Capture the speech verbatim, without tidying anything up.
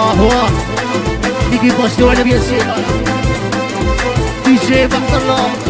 واه واه نيجي باشتي وانا بياسين دي جي بعد الله